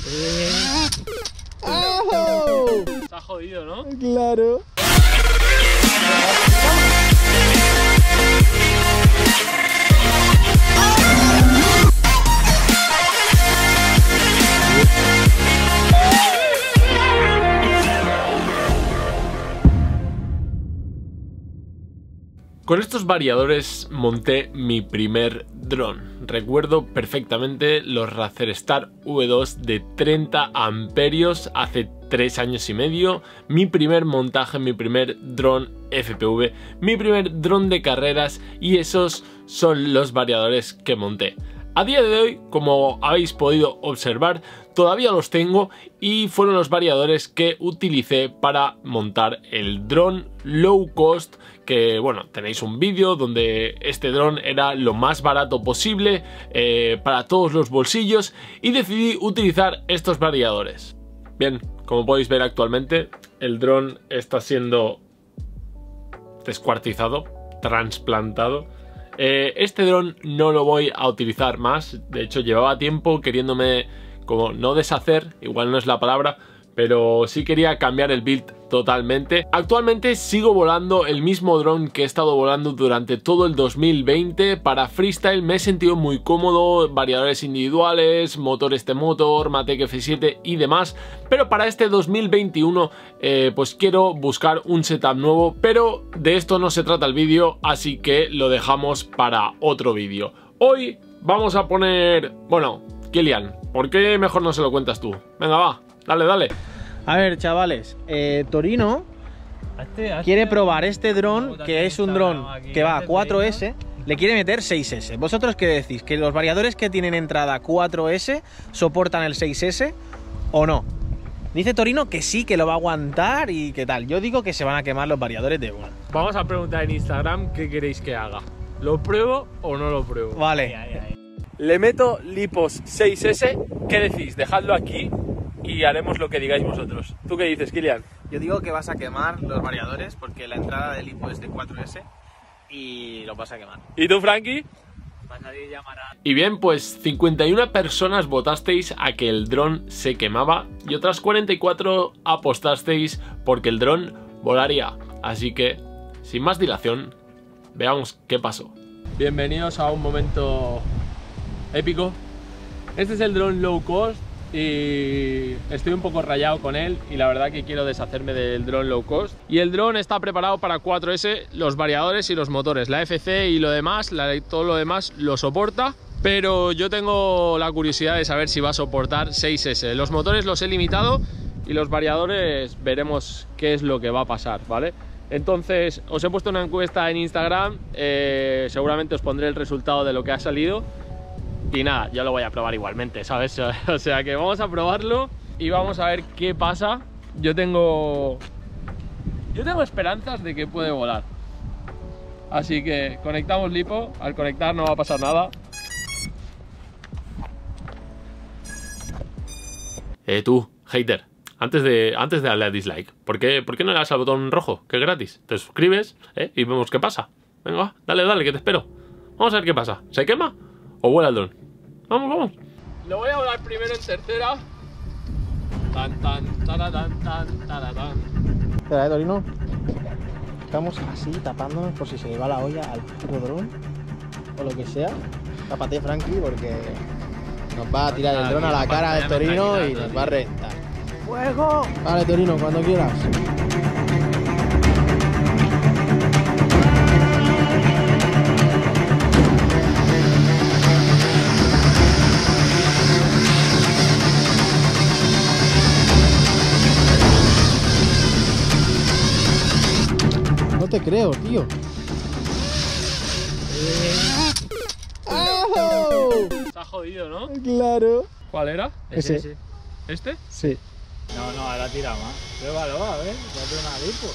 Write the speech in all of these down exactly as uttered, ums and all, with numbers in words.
Eh. ¡Oh! Se ha jodido, ¿no? Claro. Con estos variadores monté mi primer dron. Recuerdo perfectamente los Razer Star V dos de treinta amperios hace tres años y medio. Mi primer montaje, mi primer dron F P V, mi primer dron de carreras, y esos son los variadores que monté. A día de hoy, como habéis podido observar, todavía los tengo y fueron los variadores que utilicé para montar el dron low cost, que bueno, tenéis un vídeo donde este dron era lo más barato posible eh, para todos los bolsillos, y decidí utilizar estos variadores. Bien, como podéis ver actualmente, el dron está siendo descuartizado, trasplantado. Eh, este dron no lo voy a utilizar más. De hecho, llevaba tiempo queriéndome, como no deshacer, igual no es la palabra, pero sí quería cambiar el build totalmente. Actualmente sigo volando el mismo dron que he estado volando durante todo el dos mil veinte. Para freestyle me he sentido muy cómodo, variadores individuales, motor este motor, Matek F siete y demás. Pero para este dos mil veintiuno eh, pues quiero buscar un setup nuevo, pero de esto no se trata el vídeo, así que lo dejamos para otro vídeo. Hoy vamos a poner... Bueno, Kilian, ¿por qué mejor no se lo cuentas tú? Venga, va. Dale, dale. A ver, chavales, eh, Torino hazte, hazte, quiere probar este dron, que es un dron que va a cuatro ese, le quiere meter seis ese. ¿Vosotros qué decís? ¿Que los variadores que tienen entrada cuatro ese soportan el seis ese o no? Dice Torino que sí, que lo va a aguantar y qué tal. Yo digo que se van a quemar los variadores de una. Vamos a preguntar en Instagram qué queréis que haga. ¿Lo pruebo o no lo pruebo? Vale. Ahí, ahí, ahí. Le meto Lipos seis ese. ¿Qué decís? Dejadlo aquí y haremos lo que digáis vosotros. ¿Tú qué dices, Kilian? Yo digo que vas a quemar los variadores porque la entrada de lipo es de cuatro ese y los vas a quemar. ¿Y tú, Frankie? Nadie llamará. Y bien, pues cincuenta y una personas votasteis a que el dron se quemaba y otras cuarenta y cuatro apostasteis porque el dron volaría. Así que, sin más dilación, veamos qué pasó. Bienvenidos a un momento épico. Este es el dron low cost y estoy un poco rayado con él, y la verdad que quiero deshacerme del dron low cost. Y el dron está preparado para cuatro ese, los variadores y los motores, la F C y lo demás, la, todo lo demás lo soporta, pero yo tengo la curiosidad de saber si va a soportar seis ese. Los motores los he limitado y los variadores veremos qué es lo que va a pasar, ¿vale? Entonces os he puesto una encuesta en Instagram, eh, seguramente os pondré el resultado de lo que ha salido. Y nada, yo lo voy a probar igualmente, ¿sabes? O sea que vamos a probarlo y vamos a ver qué pasa. Yo tengo... Yo tengo esperanzas de que puede volar. Así que conectamos lipo. Al conectar no va a pasar nada. Eh, tú, hater. Antes de, antes de darle a dislike, ¿por qué, ¿por qué no le das al botón rojo? Que es gratis. Te suscribes, ¿eh? Y vemos qué pasa. Venga, dale, dale, que te espero. Vamos a ver qué pasa. ¿Se quema o vuela el dron? Vamos, vamos. Lo voy a volar primero en tercera. Tan, tan, taratán, tan, taratán. Espera, eh, Torino. Estamos así tapándonos por si se le va la olla al puto dron o lo que sea. Tápate, Frankie, porque nos va a tirar el dron a la cara del Torino y nos va a reventar. ¡Fuego! Vale, Torino, cuando quieras. No te creo, tío. ¡Oh! Se ha jodido, ¿no? Claro. ¿Cuál era? Ese. Ese. ¿Este? Sí. No, no, ahora tira más. Pruébalo, a ver, ya tiene una lipo.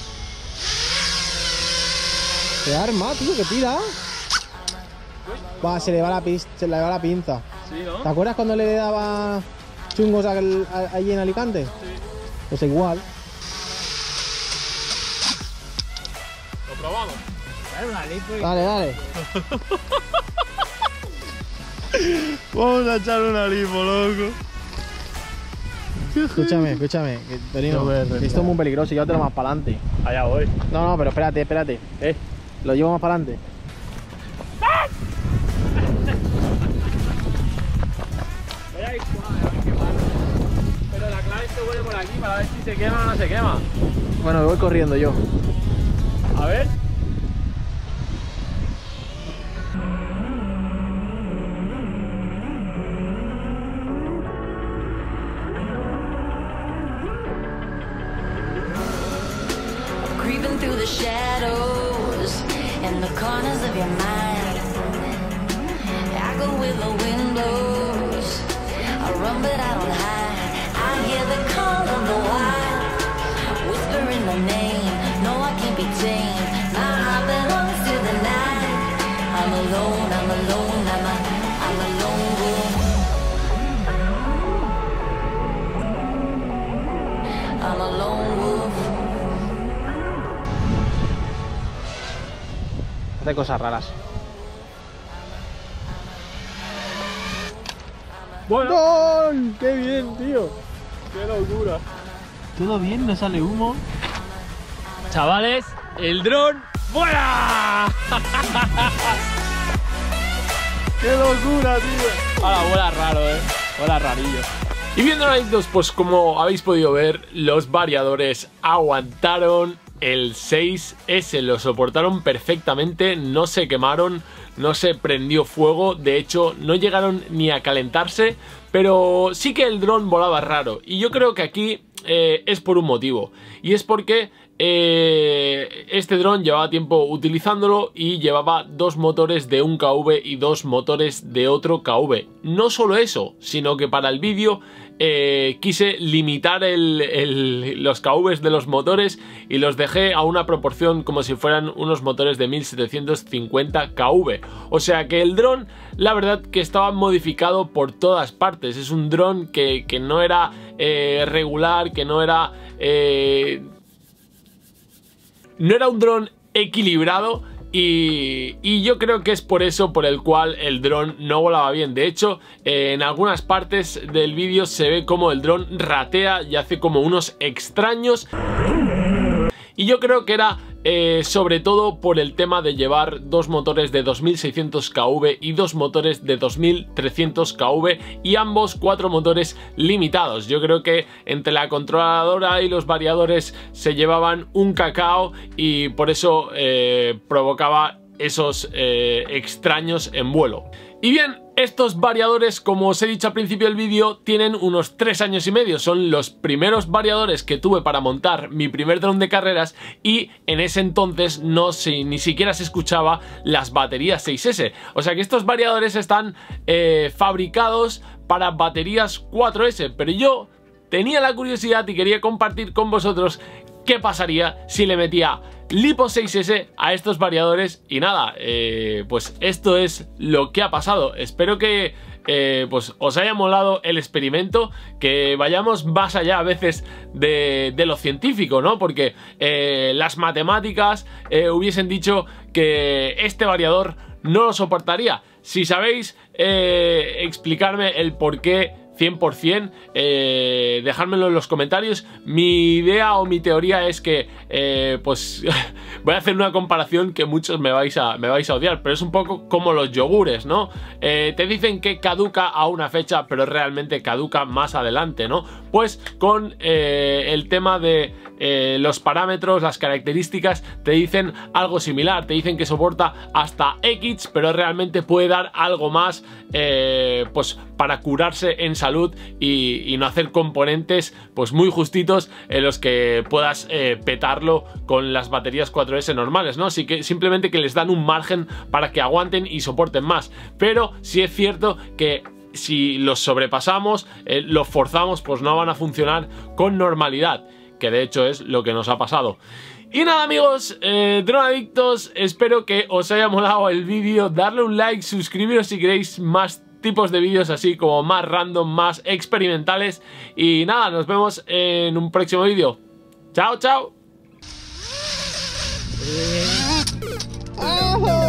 Se arma, tío, que tira. Va, se le va la, pis se le va la pinza. Sí, ¿no? ¿Te acuerdas cuando le daba chungos al, a, allí en Alicante? Sí. Pues igual. Lo probamos. Dale una lipo y... Dale, dale. Vamos a echar una lipo, loco. Escúchame, escúchame, Torino, No, esto es muy peligroso, llévatelo más para adelante. Allá voy. No, no, pero espérate, espérate. Eh. Lo llevo más para adelante. Pero la clave se vuelve por aquí para ver si se quema o no se quema. Bueno, me voy corriendo yo. A ver. Creeping through the shadows and the corners of your mind. I go with the windows. I run but I don't hide. I hear the call of the wild, whispering my name. No, I can't be tamed. My heart belongs to the night. I'm alone, I'm alone, I'm a, I'm a lone wolf. I'm a lone wolf. Hace cosas raras. Bueno. ¡Gol! ¡Qué bien, tío! ¡Qué locura! ¿Todo bien? ¿No sale humo? Chavales, el dron ¡vuela! ¡Qué locura, tío! Ahora vuela raro, eh. Vuela rarillo. Y viendo adictos, pues como habéis podido ver, los variadores aguantaron el seis ese, lo soportaron perfectamente, no se quemaron, no se prendió fuego, de hecho no llegaron ni a calentarse, pero sí que el dron volaba raro. Y yo creo que aquí eh, es por un motivo, y es porque eh, este dron llevaba tiempo utilizándolo y llevaba dos motores de un K V y dos motores de otro K V. No solo eso, sino que para el vídeo eh, quise limitar el, el, los K Vs de los motores y los dejé a una proporción como si fueran unos motores de mil setecientos cincuenta K V. O sea que el dron, la verdad que estaba modificado por todas partes. Es un dron que, que no era eh, regular, que no era... Eh, no era un dron equilibrado. Y, y yo creo que es por eso por el cual el dron no volaba bien. De hecho, eh, en algunas partes del vídeo se ve como el dron ratea y hace como unos extraños. Y yo creo que era eh, sobre todo por el tema de llevar dos motores de dos mil seiscientos K V y dos motores de dos mil trescientos K V y ambos cuatro motores limitados. Yo creo que entre la controladora y los variadores se llevaban un cacao y por eso eh, provocaba esos eh, extraños en vuelo. Y bien, estos variadores, como os he dicho al principio del vídeo, tienen unos tres años y medio. Son los primeros variadores que tuve para montar mi primer dron de carreras y en ese entonces no se, ni siquiera se escuchaba las baterías seis ese. O sea que estos variadores están eh, fabricados para baterías cuatro ese, pero yo tenía la curiosidad y quería compartir con vosotros qué pasaría si le metía LiPo seis ese a estos variadores. Y nada, eh, pues esto es lo que ha pasado. Espero que eh, pues os haya molado el experimento, que vayamos más allá a veces de, de lo científico, ¿no? Porque eh, las matemáticas eh, hubiesen dicho que este variador no lo soportaría. Si sabéis eh, explicarme el por qué cien por cien, eh, dejádmelo en los comentarios. Mi idea o mi teoría es que eh, pues voy a hacer una comparación que muchos me vais a, me vais a odiar, pero es un poco como los yogures, ¿no? Eh, te dicen que caduca a una fecha, pero realmente caduca más adelante, ¿no? Pues con eh, el tema de eh, los parámetros, las características, te dicen algo similar, te dicen que soporta hasta X, pero realmente puede dar algo más, eh, pues para curarse en salud y, y no hacer componentes pues muy justitos en los que puedas eh, petarlo con las baterías cuatro ese normales, ¿no? Así que simplemente que les dan un margen para que aguanten y soporten más, pero sí es cierto que si los sobrepasamos, eh, los forzamos, pues no van a funcionar con normalidad, que de hecho es lo que nos ha pasado. Y nada amigos, eh, dronadictos, espero que os haya molado el vídeo, darle un like, suscribiros si queréis más tipos de vídeos así como más random, más experimentales. Y nada, nos vemos en un próximo vídeo. Chao, chao. ¡Oh!